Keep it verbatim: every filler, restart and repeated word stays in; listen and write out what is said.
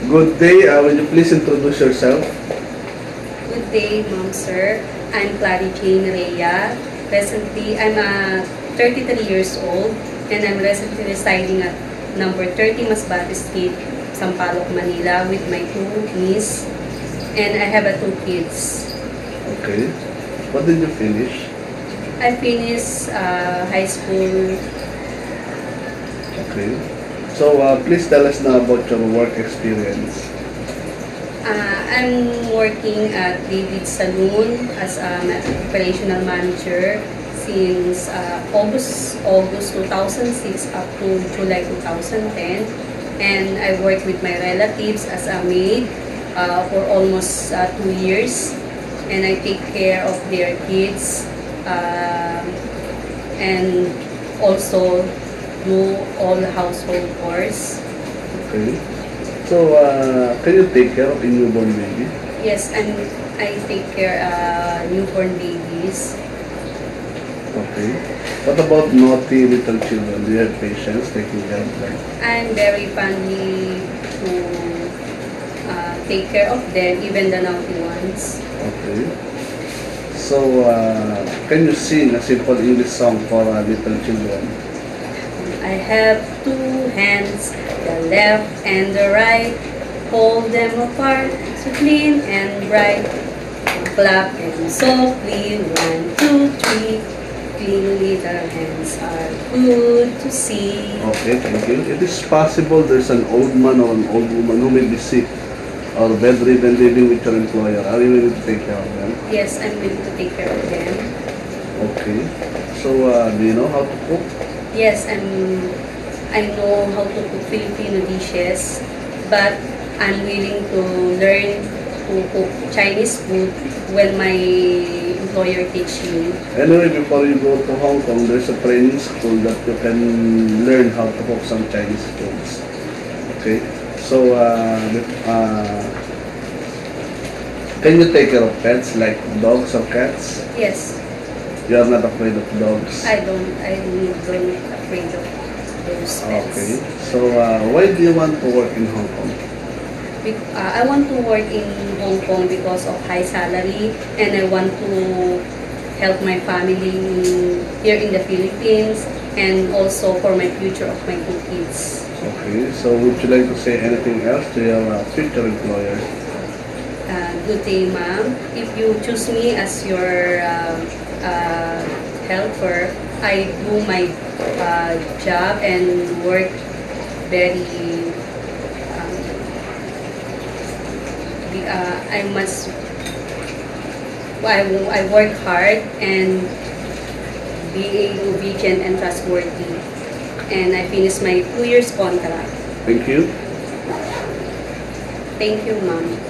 Good day. Uh, will you please introduce yourself? Good day, Ma'am Sir. I'm Clary Jane Rhea. Presently, I'm uh, thirty-three years old and I'm recently residing at number thirty Masbate Street, Sampaloc, Manila with my two niece and I have uh, two kids. Okay. What did you finish? I finished uh, high school. Okay. So, uh, please tell us now about your work experience. Uh, I'm working at David Saloon as a operational manager since uh, August August two thousand six up to July two thousand ten, and I work with my relatives as a maid uh, for almost uh, two years, and I take care of their kids uh, and also do all household chores. Okay. So, uh, can you take care of a newborn baby? Yes, and I take care uh, newborn babies. Okay. What about naughty little children? Do you have patience taking care of them? I'm very funny to uh, take care of them, even the naughty ones. Okay. So, uh, can you sing a simple English song for uh, little children? I have two hands, the left and the right. Hold them apart, so clean and bright. Clap and softly, one, two, three. Clean little hands are good to see. Okay, thank you. It is possible there's an old man or an old woman who may be sick or bedridden living with your employer. Are you willing to take care of them? Yes, I'm willing to take care of them. Okay. So, uh, do you know how to cook? Yes, I'm, I know how to cook Filipino dishes, but I'm willing to learn to cook Chinese food when my employer teach me. Anyway, before you go to Hong Kong, there's a training school that you can learn how to cook some Chinese foods. Okay? So, uh, uh, can you take care of pets like dogs or cats? Yes, You are not afraid of dogs? I don't, I'm don't afraid of those pets. Okay. So, uh, why do you want to work in Hong Kong? Be- uh, I want to work in Hong Kong because of high salary, and I want to help my family in, here in the Philippines, and also for my future of my two kids. Okay. So, would you like to say anything else to your uh, future employer? Uh, good day, ma'am. If you choose me as your uh, uh, helper, I do my uh, job and work very. Um, be- uh, I must. I, I work hard and be obedient and trustworthy, and I finish my two years contract. Thank you. Thank you, ma'am.